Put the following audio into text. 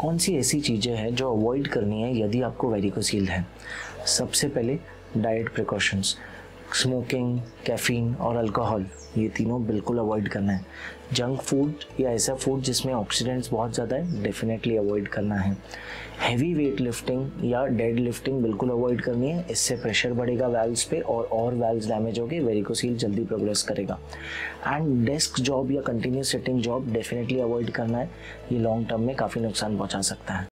कौन सी ऐसी चीज़ें हैं जो अवॉइड करनी है यदि आपको वेरिकोसील है? सबसे पहले डाइट प्रिकॉशंस, स्मोकिंग, कैफीन और अल्कोहल, ये तीनों बिल्कुल अवॉइड करना है। जंक फूड या ऐसा फूड जिसमें ऑक्सीडेंट्स बहुत ज़्यादा है, डेफिनेटली अवॉइड करना है। हैवी वेट लिफ्टिंग या डेड लिफ्टिंग बिल्कुल अवॉइड करनी है, इससे प्रेशर बढ़ेगा वैल्व्स पे और वैल्व्स डैमेज होगी, वेरिकोसील जल्दी प्रोग्रेस करेगा। एंड डेस्क जॉब या continuous sitting job definitely avoid करना है, ये लॉन्ग टर्म में काफ़ी नुकसान पहुंचा सकता है।